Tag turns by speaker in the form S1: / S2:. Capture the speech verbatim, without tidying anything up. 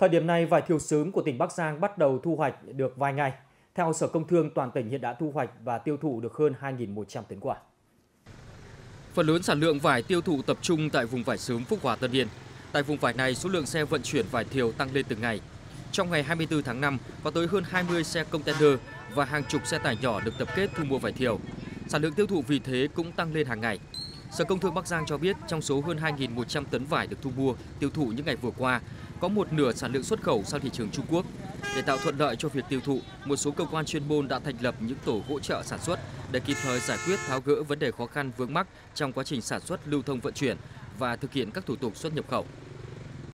S1: Thời điểm này, vải thiều sớm của tỉnh Bắc Giang bắt đầu thu hoạch được vài ngày. Theo Sở Công Thương, toàn tỉnh hiện đã thu hoạch và tiêu thụ được hơn hai nghìn một trăm tấn quả.
S2: Phần lớn sản lượng vải tiêu thụ tập trung tại vùng vải sớm Phúc Hòa, Tân Yên. Tại vùng vải này, số lượng xe vận chuyển vải thiều tăng lên từng ngày. Trong ngày hai mươi tư tháng năm, có tới hơn hai mươi xe container và hàng chục xe tải nhỏ được tập kết thu mua vải thiều. Sản lượng tiêu thụ vì thế cũng tăng lên hàng ngày. Sở Công Thương Bắc Giang cho biết trong số hơn hai nghìn một trăm tấn vải được thu mua, tiêu thụ những ngày vừa qua, có một nửa sản lượng xuất khẩu sang thị trường Trung Quốc. Để tạo thuận lợi cho việc tiêu thụ, một số cơ quan chuyên môn đã thành lập những tổ hỗ trợ sản xuất để kịp thời giải quyết tháo gỡ vấn đề khó khăn vướng mắc trong quá trình sản xuất, lưu thông vận chuyển và thực hiện các thủ tục xuất nhập khẩu.